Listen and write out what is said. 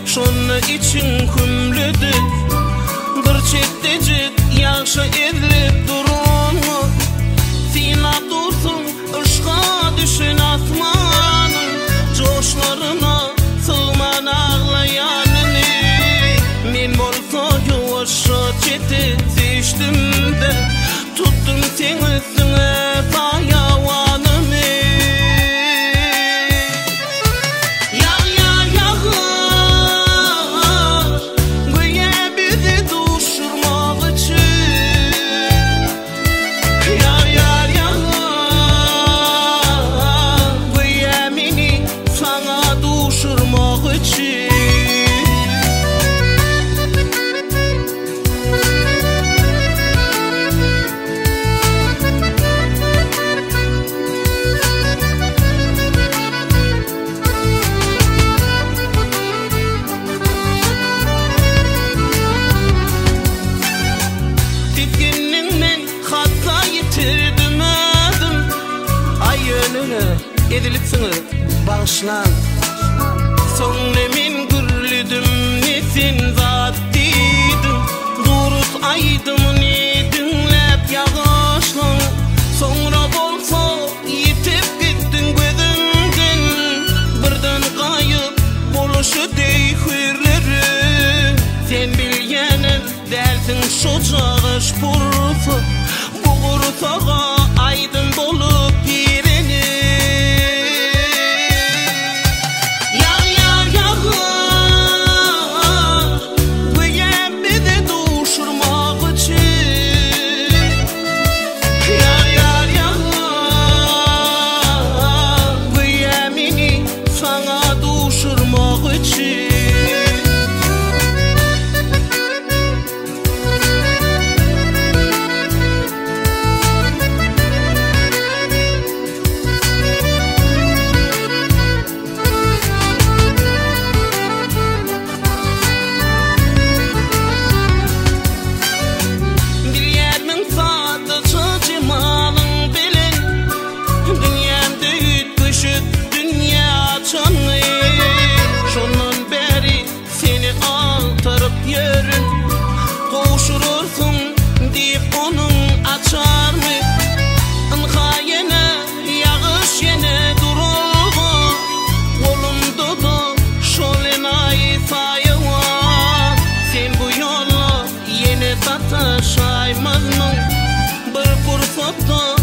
şonu için kümlüdü. Bir çekdecik yaxşı edilip durunmu, sina dursun ışqa düşün asmanın, coşlarına sığman ağlayanını. Men bolsa yuvaşa çetip seçtim de, tuttum sen üstüne sayavanımı. Edilipsini bağışlan, sonra men gürlüdüm, ne sen zat dedim. Durut aydım ne dinlep yağışlan, sonra bolsa yitip gittin gözümden. Birden kayıp boluşu dey hürleri, sen bilgenin dersin şu çağış bursa, bu bursağa aydın bolup girenir. Şondan beri seni altırıp yörün, koşurursun deyip onun açar mı? Inha yine yağış yine durulgu, kolumda da şolin ay sayı var. Sen bu yolla yine tatışaymazmın, bir fırsatta